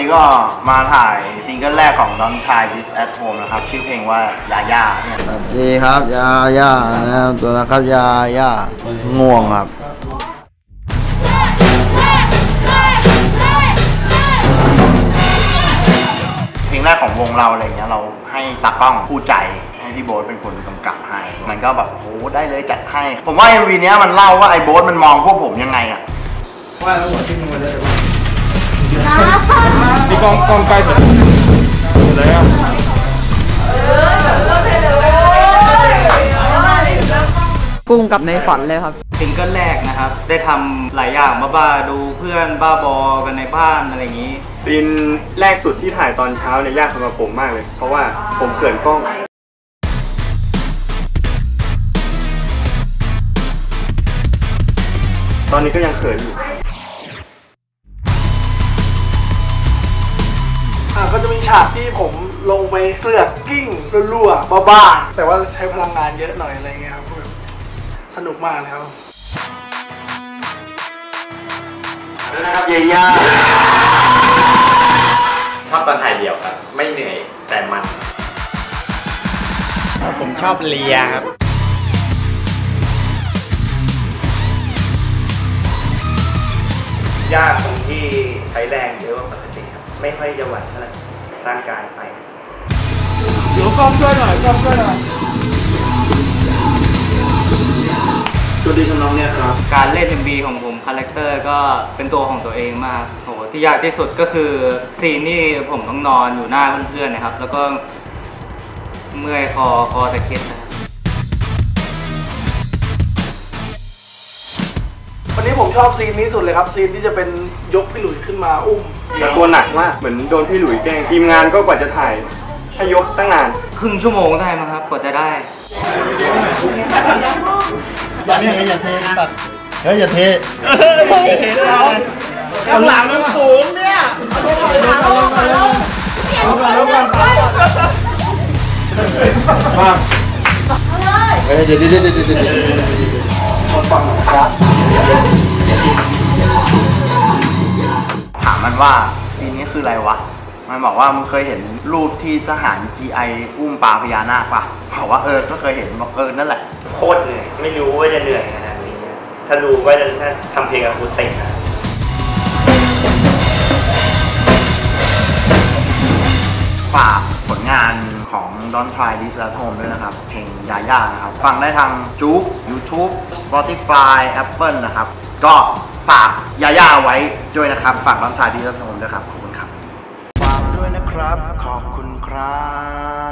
ก็มาถ่ายซิงเกิลแรกของ Don't Try This at Home นะครับชื่อเพลงว่ายาย่าเนี่ยสวัสดีครับยาย่านะครับตัวนะครับยาย่าง่วงครับเพลงแรกของวงเราอะไรเงี้ยเราให้ตากล้องผู้ใจให้พี่โบ๊ทเป็นคนกำกับให้มันก็แบบโอ้ได้เลยจัดให้ผมว่า MV เนี้ยมันเล่าว่าไอ้โบ๊ทมันมองพวกผมยังไงอะว่าแล้วหัวที่มือเลยนี่กองใกล้สุดเลยอ่ะปุ้งกับในฝันเลยครับซิงเกิลแรกนะครับได้ทำหลายอย่างบ้าดูเพื่อนบ้าบอกันในบ้านอะไรอย่างนี้ซีนแรกสุดที่ถ่ายตอนเช้าเนี่ยยากสำหรับผมมากเลยเพราะว่าผมเขินกล้องตอนนี้ก็ยังเขินอยู่ก็จะมีฉากที่ผมลงไปเสือกกิ้งรั่วๆบ้าๆแต่ว่าใช้พลังงานเยอะหน่อยอะไรเงี้ยครับสนุกมากนะครับนะครับยาย่าชอบตอนถ่ายเดี่ยวครับไม่เหนื่อยแต่มันผมชอบเลียครับยากตรงที่ใช้แรงเยอะกว่าปกติครับไม่ค่อยจะไหวเท่าไหร่ร่างกายไปเดี๋ยวกล้องช่วยหน่อยกล้องช่วยหน่อยสวัสดีน้องเนี่ยครับการเล่น MV ของผมคาแรคเตอร์ก็เป็นตัวของตัวเองมากโหที่ยากที่สุดก็คือซีนที่ผมต้องนอนอยู่หน้าเพื่อนๆนะครับแล้วก็เมื่อยคอตะเข็ดนะวันนี้ผมชอบซีนนี้สุดเลยครับซีนที่จะเป็นยกพี่หลุยขึ้นมาอุ้มแต่ตัวหนักมากเหมือนโดนพี่หลุยแกล้งทีมงานก็กว่าจะถ่ายให้ยกตั้งนานครึ่งชั่วโมงได้มั้งครับกว่าจะได้อย่าเทตัดอย่าเทข้างหลังมันสูงเนี่ยเดี๋ยวฟังครับถามมันว่าปีนี้คืออะไรวะมันบอกว่ามึงเคยเห็นรูปที่ทหาร GI อุ้มปลาพญานาคป่ะบอกว่าก็เคยเห็นบอกนั่นแหละโคตรเหนื่อยไม่รู้ว่าจะเหนื่อยขนาดนี้ถ้ารู้ว่าจะทำเพลงอะคูสติกนะฝากผลงานของ Don't Try This at Home ด้วยนะครับเพลงยาย่านะครับฟังได้ทางจุ๊ก YouTube Spotify Apple นะครับก็ฝากยาย่าไว้ด้วยนะครับฝาก Don't Try This at Home ด้วยครับขอบคุณครับฝากด้วยนะครับขอบคุณครับ